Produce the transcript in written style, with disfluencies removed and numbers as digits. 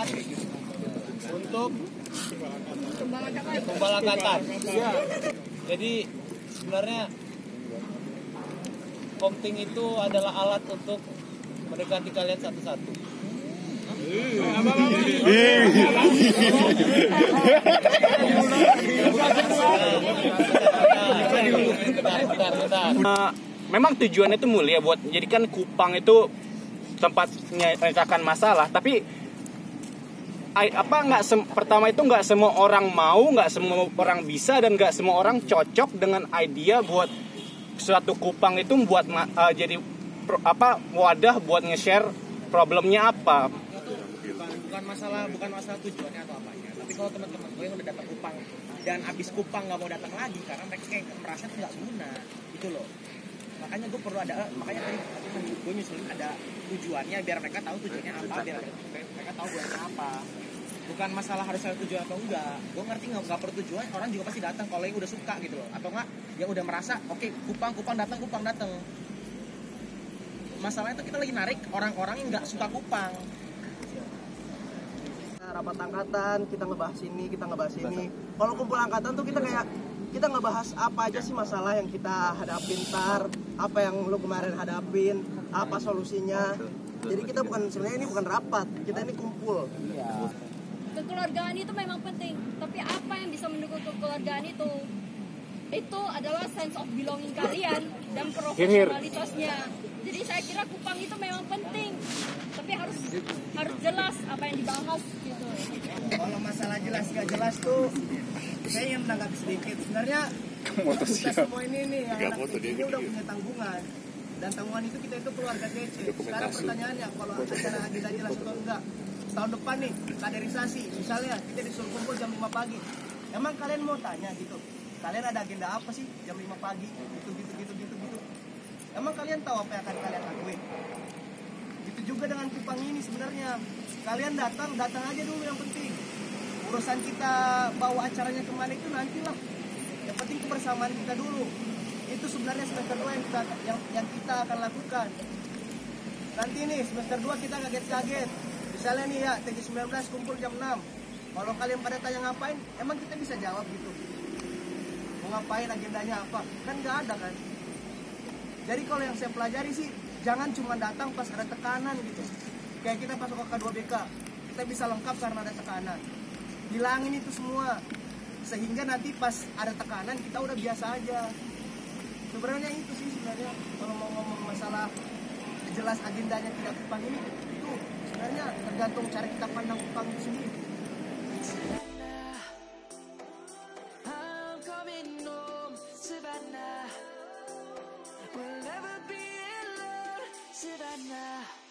untuk pembalakatan. Ya. Jadi sebenarnya komting itu adalah alat untuk mendekati kalian satu-satu. Memang tujuannya itu mulia buat menjadikan Kupang itu tempat menyelesaikan masalah, tapi pertama itu nggak semua orang mau, nggak semua orang bisa, dan nggak semua orang cocok dengan idea buat suatu Kupang itu buat jadi wadah buat nge-share problemnya apa. Bukan masalah tujuannya atau apanya, tapi kalau teman-teman gue yang udah datang Kupang dan abis Kupang nggak mau datang lagi karena mereka kayak merasa nggak guna gitu loh. Makanya gue perlu makanya tadi gue nyusulin ada tujuannya biar mereka tahu tujuannya apa, biar mereka tahu buatnya apa. Bukan masalah harus ada tujuan atau enggak. Gue ngerti nggak perlu tujuan, orang juga pasti datang kalau yang udah suka gitu loh, atau enggak yang udah merasa oke, Kupang datang. Masalahnya itu kita lagi narik orang-orang yang nggak suka Kupang. Rapat angkatan, kita ngebahas ini. Kalau kumpul angkatan tuh kita ngebahas apa aja sih masalah yang kita hadapin ntar, apa yang lu kemarin hadapin, apa solusinya. Jadi kita sebenarnya ini bukan rapat, kita ini kumpul. Kekeluargaan itu memang penting, tapi apa yang bisa mendukung kekeluargaan itu adalah sense of belonging kalian dan profesionalitasnya. Jadi saya kira Kupang itu memang penting, tapi harus jelas apa yang dibahas gitu. Kalau masalah jelas gak jelas tuh, saya ingin menanggapi sedikit. Sebenarnya kita semua ini yang anak ini udah punya tanggungan, dan tanggungan itu kita itu keluarga DC. Sekarang pertanyaannya, kalau acara agenda jelas atau enggak, tahun depan nih kaderisasi, misalnya kita disuruh kumpul jam 5 pagi. Emang kalian mau tanya gitu, kalian ada agenda apa sih jam 5 pagi? Gitu. Emang kalian tahu apa yang akan kalian lakuin? Gitu juga dengan Kupang ini sebenarnya. Kalian datang aja dulu yang penting. Urusan kita bawa acaranya kemana itu nantilah. Yang penting kebersamaan kita dulu. Itu sebenarnya semester 2 yang kita akan lakukan. Nanti nih semester 2 kita kaget-kaget. Misalnya nih ya, TG19 kumpul jam 6. Kalau kalian pada tanya ngapain, emang kita bisa jawab gitu. Mau ngapain, agendanya apa? Kan nggak ada kan. Jadi kalau yang saya pelajari sih, jangan cuma datang pas ada tekanan gitu. Kayak kita pas K2BK, kita bisa lengkap karena ada tekanan. Hilangin itu semua, sehingga nanti pas ada tekanan kita udah biasa aja. Sebenarnya itu sih sebenarnya kalau mau ngomong masalah jelas agendanya tidak Kupang ini, itu sebenarnya tergantung cara kita pandang Kupang itu sendiri. We'll never be alone, Savannah.